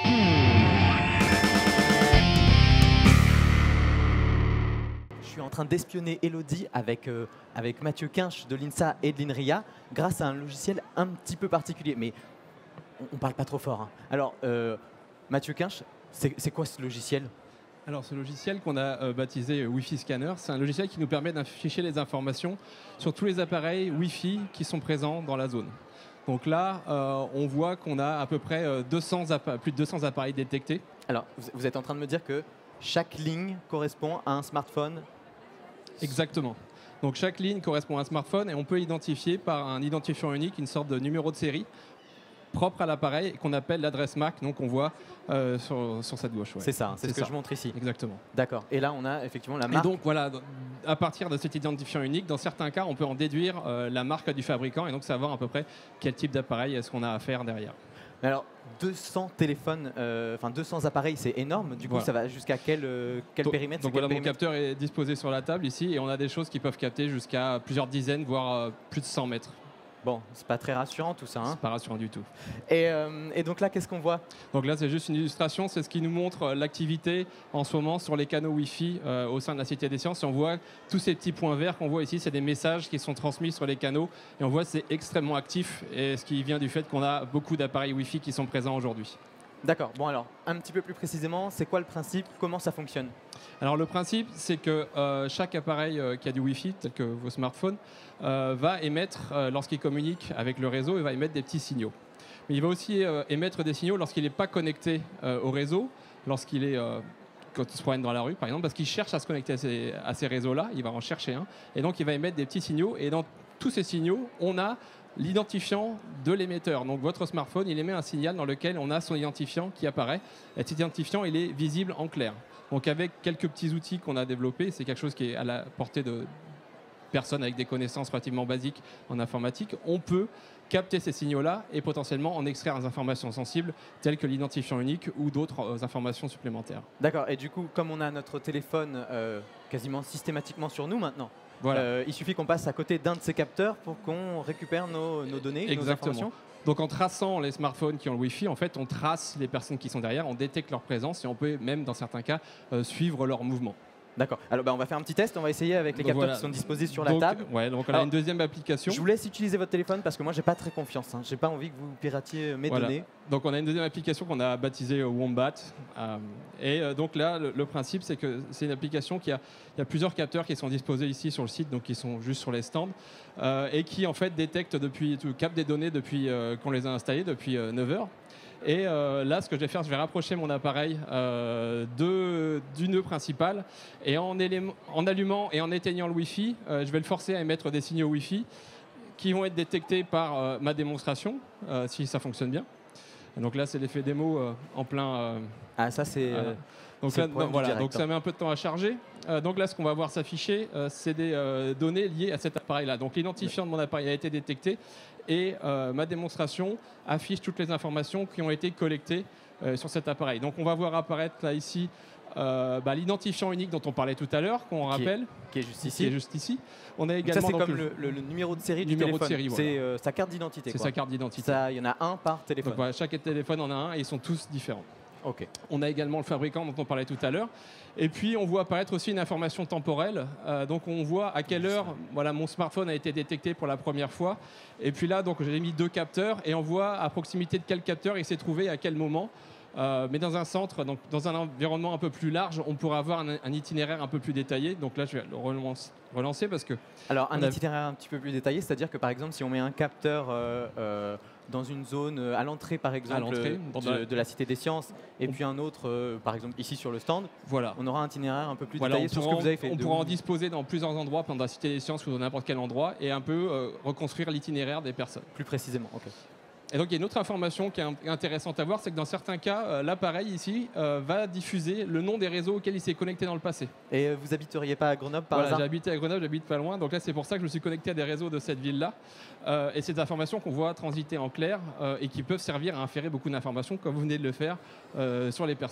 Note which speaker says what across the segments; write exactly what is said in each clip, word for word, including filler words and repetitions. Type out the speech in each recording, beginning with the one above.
Speaker 1: Je suis en train d'espionner Elodie avec, euh, avec Mathieu Quinche de l'INSA et de l'INRIA grâce à un logiciel un petit peu particulier. Mais on ne parle pas trop fort. Hein. Alors, euh, Mathieu Quinche, c'est quoi ce logiciel?
Speaker 2: Alors, ce logiciel qu'on a euh, baptisé euh, Wi-Fi Scanner, c'est un logiciel qui nous permet d'afficher les informations sur tous les appareils Wi-Fi qui sont présents dans la zone. Donc là, euh, on voit qu'on a à peu près euh, deux cents plus de deux cents appareils détectés.
Speaker 1: Alors, vous êtes en train de me dire que chaque ligne correspond à un smartphone?
Speaker 2: Exactement. Donc chaque ligne correspond à un smartphone et on peut identifier par un identifiant unique une sorte de numéro de série propre à l'appareil qu'on appelle l'adresse M A C, donc on voit euh, sur, sur cette gauche. Ouais.
Speaker 1: C'est ça, c'est ce que ça. je montre ici.
Speaker 2: Exactement.
Speaker 1: D'accord. Et là, on a effectivement la marque.
Speaker 2: Et donc voilà, à partir de cet identifiant unique, dans certains cas, on peut en déduire euh, la marque du fabricant et donc savoir à peu près quel type d'appareil est-ce qu'on a à faire derrière.
Speaker 1: Mais alors, deux cents téléphones, euh, enfin deux cents appareils, c'est énorme. Du coup, voilà. Ça va jusqu'à quel, euh, quel
Speaker 2: donc,
Speaker 1: périmètre?
Speaker 2: Donc
Speaker 1: quel
Speaker 2: voilà,
Speaker 1: périmètre
Speaker 2: mon capteur est disposé sur la table ici et on a des choses qui peuvent capter jusqu'à plusieurs dizaines, voire euh, plus de cent mètres.
Speaker 1: Bon, c'est pas très rassurant tout ça. Hein.
Speaker 2: C'est pas rassurant du tout.
Speaker 1: Et, euh, et donc là, qu'est-ce qu'on voit?
Speaker 2: Donc là, c'est juste une illustration. C'est ce qui nous montre l'activité en ce moment sur les canaux Wi-Fi euh, au sein de la Cité des Sciences. Et on voit tous ces petits points verts qu'on voit ici, c'est des messages qui sont transmis sur les canaux. Et on voit que c'est extrêmement actif. Et ce qui vient du fait qu'on a beaucoup d'appareils Wi-Fi qui sont présents aujourd'hui.
Speaker 1: D'accord. Bon alors, un petit peu plus précisément, c'est quoi le principe? Comment ça fonctionne?
Speaker 2: Alors le principe, c'est que euh, chaque appareil euh, qui a du Wi-Fi, tel que vos smartphones, euh, va émettre, euh, lorsqu'il communique avec le réseau, il va émettre des petits signaux. Mais il va aussi euh, émettre des signaux lorsqu'il n'est pas connecté euh, au réseau, lorsqu'il est... Euh, quand il se promène dans la rue, par exemple, parce qu'il cherche à se connecter à ces, à ces réseaux-là, il va en chercher un, et donc il va émettre des petits signaux, et dans tous ces signaux, on a l'identifiant de l'émetteur. Donc votre smartphone, il émet un signal dans lequel on a son identifiant qui apparaît, et cet identifiant, il est visible en clair. Donc avec quelques petits outils qu'on a développés, c'est quelque chose qui est à la portée de personnes avec des connaissances relativement basiques en informatique, on peut capter ces signaux-là et potentiellement en extraire des informations sensibles telles que l'identifiant unique ou d'autres euh, informations supplémentaires.
Speaker 1: D'accord, et du coup, comme on a notre téléphone euh, quasiment systématiquement sur nous maintenant,
Speaker 2: voilà.
Speaker 1: euh, il suffit qu'on passe à côté d'un de ces capteurs pour qu'on récupère nos, nos données,
Speaker 2: Exactement.
Speaker 1: nos informations.
Speaker 2: Donc en traçant les smartphones qui ont le Wi-Fi, en fait, on trace les personnes qui sont derrière, on détecte leur présence et on peut même, dans certains cas, euh, suivre leurs mouvements.
Speaker 1: D'accord. Alors bah, on va faire un petit test, on va essayer avec les
Speaker 2: donc,
Speaker 1: capteurs
Speaker 2: voilà.
Speaker 1: qui sont disposés sur
Speaker 2: donc,
Speaker 1: la table.
Speaker 2: Ouais, donc on
Speaker 1: Alors,
Speaker 2: a une deuxième application.
Speaker 1: Je vous laisse utiliser votre téléphone parce que moi j'ai pas très confiance. Hein. J'ai pas envie que vous piratiez mes
Speaker 2: voilà.
Speaker 1: données.
Speaker 2: Donc on a une deuxième application qu'on a baptisée Wombat. Euh, et euh, donc là, le, le principe, c'est que c'est une application qui a, il y a plusieurs capteurs qui sont disposés ici sur le site, donc qui sont juste sur les stands, euh, et qui en fait détectent depuis, captent des données depuis euh, qu'on les a installées depuis euh, neuf heures. Et euh, là, ce que je vais faire, je vais rapprocher mon appareil euh, de, du nœud principal. Et en, en allumant et en éteignant le Wi-Fi, euh, je vais le forcer à émettre des signaux Wi-Fi qui vont être détectés par euh, ma démonstration, euh, si ça fonctionne bien. Donc là, c'est l'effet démo euh, en plein... Euh,
Speaker 1: ah, ça, c'est...
Speaker 2: Euh, donc, là, non, voilà, donc ça met un peu de temps à charger. Euh, donc là, ce qu'on va voir s'afficher, euh, c'est des euh, données liées à cet appareil-là. Donc l'identifiant de mon appareil a été détecté et euh, ma démonstration affiche toutes les informations qui ont été collectées euh, sur cet appareil. Donc on va voir apparaître là ici euh, bah, l'identifiant unique dont on parlait tout à l'heure, qu'on rappelle,
Speaker 1: qui est juste ici.
Speaker 2: Qui est juste ici. On a également
Speaker 1: ça, c'est comme
Speaker 2: le,
Speaker 1: le, le, le numéro de série
Speaker 2: numéro
Speaker 1: du téléphone.
Speaker 2: C'est voilà.
Speaker 1: euh, sa carte d'identité.
Speaker 2: C'est sa carte d'identité.
Speaker 1: Il y en a un par téléphone.
Speaker 2: Donc, voilà, chaque téléphone en a un et ils sont tous différents.
Speaker 1: Okay.
Speaker 2: On a également le fabricant dont on parlait tout à l'heure. Et puis, on voit apparaître aussi une information temporelle. Euh, donc, on voit à quelle heure voilà, mon smartphone a été détecté pour la première fois. Et puis là, donc, j'ai mis deux capteurs et on voit à proximité de quel capteur il s'est trouvé à quel moment. Euh, mais dans un centre, donc dans un environnement un peu plus large, on pourra avoir un, un itinéraire un peu plus détaillé. Donc là, je vais le relancer, relancer parce que...
Speaker 1: Alors, un
Speaker 2: a...
Speaker 1: itinéraire un petit peu plus détaillé, c'est-à-dire que, par exemple, si on met un capteur... Euh, euh, dans une zone à l'entrée par exemple de,
Speaker 2: la...
Speaker 1: de la Cité des Sciences et on... puis un autre euh, par exemple ici sur le stand,
Speaker 2: voilà.
Speaker 1: on aura un itinéraire un peu plus
Speaker 2: voilà,
Speaker 1: détaillé sur ce que vous avez fait.
Speaker 2: On pourra en disposer dans plusieurs endroits, dans la Cité des Sciences ou dans n'importe quel endroit et un peu euh, reconstruire l'itinéraire des personnes.
Speaker 1: Plus précisément, ok.
Speaker 2: Et donc il y a une autre information qui est intéressante à voir, c'est que dans certains cas, euh, l'appareil ici euh, va diffuser le nom des réseaux auxquels il s'est connecté dans le passé.
Speaker 1: Et euh, vous habiteriez pas à Grenoble par
Speaker 2: voilà,
Speaker 1: hasard?
Speaker 2: J'ai habité à Grenoble, j'habite pas loin, donc là c'est pour ça que je me suis connecté à des réseaux de cette ville-là. Euh, et c'est des informations qu'on voit transiter en clair euh, et qui peuvent servir à inférer beaucoup d'informations, comme vous venez de le faire, euh, sur les personnes.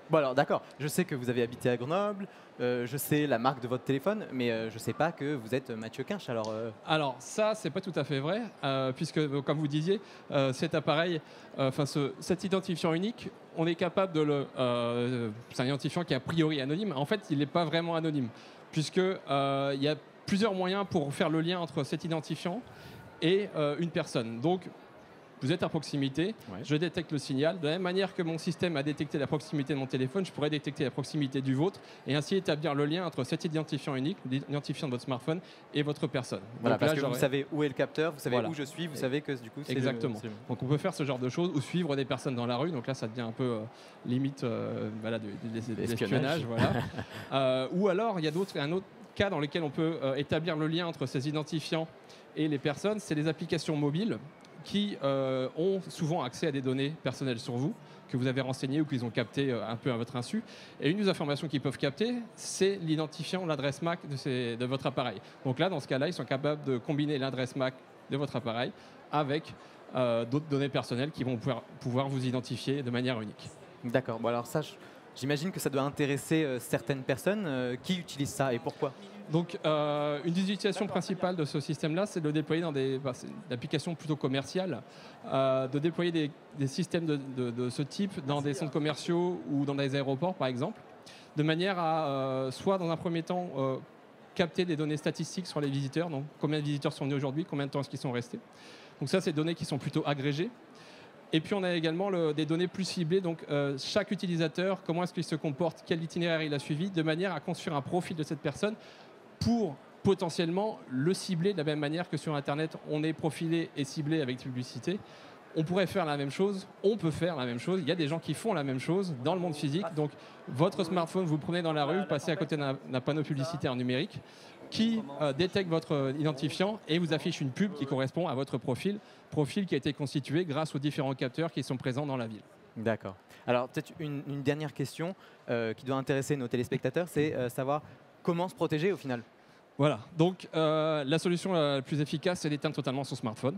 Speaker 1: Bon alors d'accord, je sais que vous avez habité à Grenoble, euh, je sais la marque de votre téléphone, mais euh, je ne sais pas que vous êtes Mathieu Quinche. Alors, euh...
Speaker 2: alors ça, c'est pas tout à fait vrai, euh, puisque comme vous disiez, euh, cet appareil, enfin euh, cet identifiant unique, on est capable de le... Euh, c'est un identifiant qui est a priori anonyme. En fait, il n'est pas vraiment anonyme, puisqu'il euh, y a plusieurs moyens pour faire le lien entre cet identifiant et euh, une personne. Donc, vous êtes à proximité, ouais. Je détecte le signal. De la même manière que mon système a détecté la proximité de mon téléphone, je pourrais détecter la proximité du vôtre et ainsi établir le lien entre cet identifiant unique, l'identifiant de votre smartphone, et votre personne.
Speaker 1: Voilà, donc parce là, que vous savez où est le capteur, vous savez voilà. où je suis, vous savez que du coup c'est
Speaker 2: exactement.
Speaker 1: Le, le...
Speaker 2: Donc on peut faire ce genre de choses ou suivre des personnes dans la rue. Donc là, ça devient un peu euh, limite euh, voilà, de, de, de, l'espionnage. Voilà. euh, ou alors, il y a d'autres, un autre cas dans lequel on peut euh, établir le lien entre ces identifiants et les personnes, c'est les applications mobiles qui euh, ont souvent accès à des données personnelles sur vous, que vous avez renseignées ou qu'ils ont captées euh, un peu à votre insu. Et une des informations qu'ils peuvent capter, c'est l'identifiant, l'adresse M A C de, ces, de votre appareil. Donc là, dans ce cas-là, ils sont capables de combiner l'adresse M A C de votre appareil avec euh, d'autres données personnelles qui vont pouvoir, pouvoir vous identifier de manière unique.
Speaker 1: D'accord. Bon, alors ça, j'imagine que ça doit intéresser euh, certaines personnes. Euh, qui utilisent ça et pourquoi ?
Speaker 2: Donc, euh, une des utilisations principales de ce système-là, c'est de le déployer dans des bah, applications plutôt commerciales, euh, de déployer des, des systèmes de, de, de ce type dans des centres commerciaux ou dans des aéroports, par exemple, de manière à, euh, soit dans un premier temps, euh, capter des données statistiques sur les visiteurs, donc combien de visiteurs sont venus aujourd'hui, combien de temps est-ce qu'ils sont restés. Donc ça, c'est des données qui sont plutôt agrégées. Et puis, on a également le, des données plus ciblées, donc euh, chaque utilisateur, comment est-ce qu'il se comporte, quel itinéraire il a suivi, de manière à construire un profil de cette personne pour potentiellement le cibler de la même manière que sur Internet, on est profilé et ciblé avec des publicités. On pourrait faire la même chose, on peut faire la même chose. Il y a des gens qui font la même chose dans le monde physique. Donc, votre smartphone, vous le prenez dans la rue, vous passez à côté d'un, d'un panneau publicitaire numérique qui euh, détecte votre identifiant et vous affiche une pub qui correspond à votre profil, profil qui a été constitué grâce aux différents capteurs qui sont présents dans la ville.
Speaker 1: D'accord. Alors, peut-être une, une dernière question euh, qui doit intéresser nos téléspectateurs, c'est euh, savoir comment se protéger au final.
Speaker 2: Voilà, donc euh, la solution la plus efficace, c'est d'éteindre totalement son smartphone.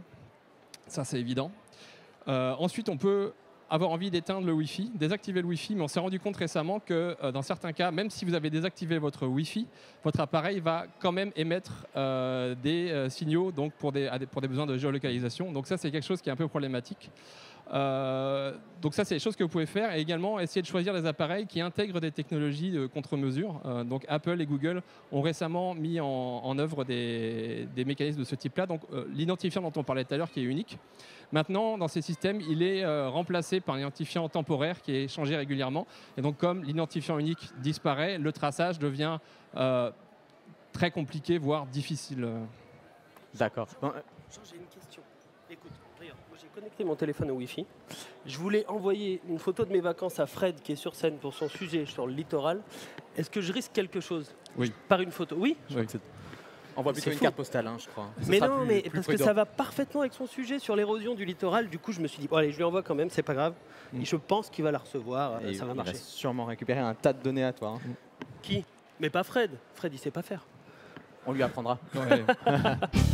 Speaker 2: Ça, c'est évident. Euh, ensuite, on peut avoir envie d'éteindre le Wi-Fi, désactiver le Wi-Fi, mais on s'est rendu compte récemment que euh, dans certains cas, même si vous avez désactivé votre Wi-Fi, votre appareil va quand même émettre euh, des euh, signaux donc pour, des, pour des besoins de géolocalisation. Donc ça, c'est quelque chose qui est un peu problématique. Euh, donc ça, c'est des choses que vous pouvez faire et également essayer de choisir des appareils qui intègrent des technologies de contre-mesure. Euh, donc Apple et Google ont récemment mis en, en œuvre des, des mécanismes de ce type-là. Donc euh, l'identifiant dont on parlait tout à l'heure qui est unique. Maintenant, dans ces systèmes, il est euh, remplacé par un identifiant temporaire qui est changé régulièrement. Et donc comme l'identifiant unique disparaît, le traçage devient euh, très compliqué, voire difficile.
Speaker 1: D'accord. Bon,
Speaker 3: j'ai une question. Écoute. J'ai connecté mon téléphone au Wi-Fi. Je voulais envoyer une photo de mes vacances à Fred qui est sur scène pour son sujet sur le littoral. Est-ce que je risque quelque chose?
Speaker 2: Oui.
Speaker 3: Par une photo? Oui,
Speaker 1: oui. On voit plutôt une carte postale, hein, je crois. Ce
Speaker 3: mais non,
Speaker 1: plus,
Speaker 3: mais
Speaker 1: plus
Speaker 3: parce
Speaker 1: prudent.
Speaker 3: que ça va parfaitement avec son sujet sur l'érosion du littoral. Du coup, je me suis dit, bon, allez, je lui envoie quand même, c'est pas grave. Mm. Et je pense qu'il va la recevoir,
Speaker 1: et
Speaker 3: ça va
Speaker 1: il
Speaker 3: marcher.
Speaker 1: Il va sûrement récupérer un tas de données à toi. Hein.
Speaker 3: Qui? Mais pas Fred. Fred, il sait pas faire.
Speaker 1: On lui apprendra.
Speaker 2: Ouais.